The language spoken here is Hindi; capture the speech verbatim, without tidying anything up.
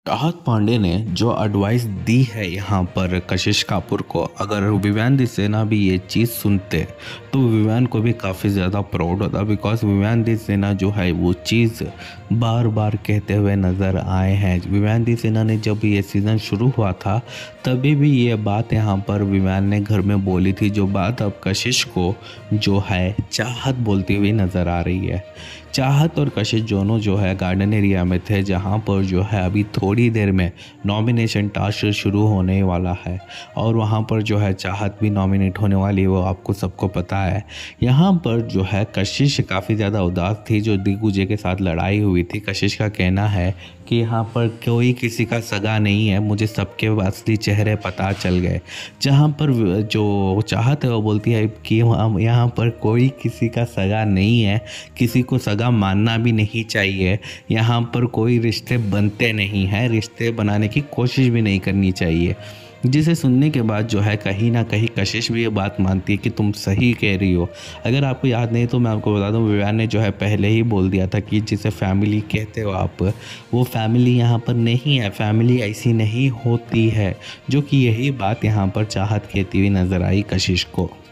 राहत पांडे ने जो एडवाइस दी है यहाँ पर कशिश कपूर को, अगर विवेंद्र सेना भी ये चीज़ सुनते तो विवेंद्र को भी काफ़ी ज़्यादा प्राउड होता। बिकॉज विवेंद्र सेना जो है वो चीज़ बार बार कहते हुए नज़र आए हैं। विवेंद्र सेना ने जब ये सीज़न शुरू हुआ था तभी भी ये बात यहाँ पर विवेंद्र ने घर में बोली थी, जो बात अब कशिश को जो है चाहत बोलती हुई नज़र आ रही है। चाहत और कशिश दोनों जो है गार्डन एरिया में थे, जहाँ पर जो है अभी थोड़ी देर में नॉमिनेशन टास्क शुरू होने वाला है और वहाँ पर जो है चाहत भी नॉमिनेट होने वाली है, वो आपको सबको पता है। यहाँ पर जो है कशिश काफ़ी ज़्यादा उदास थी जो दिग्विजय के साथ लड़ाई हुई थी। कशिश का कहना है कि यहाँ पर कोई किसी का सगा नहीं है, मुझे सबके असली चेहरे पता चल गए। जहाँ पर जो चाहत है वो बोलती है कि यहाँ पर कोई किसी का सगा नहीं है, किसी को सगा मानना भी नहीं चाहिए, यहाँ पर कोई रिश्ते बनते नहीं हैं, रिश्ते बनाने की कोशिश भी नहीं करनी चाहिए। जिसे सुनने के बाद जो है कहीं ना कहीं कशिश भी ये बात मानती है कि तुम सही कह रही हो। अगर आपको याद नहीं तो मैं आपको बता दूं, विवेंद्र ने जो है पहले ही बोल दिया था कि जिसे फैमिली कहते हो आप, वो फैमिली यहाँ पर नहीं है, फैमिली ऐसी नहीं होती है। जो कि यही बात यहाँ पर चाहत कहती हुई नज़र आई कशिश को।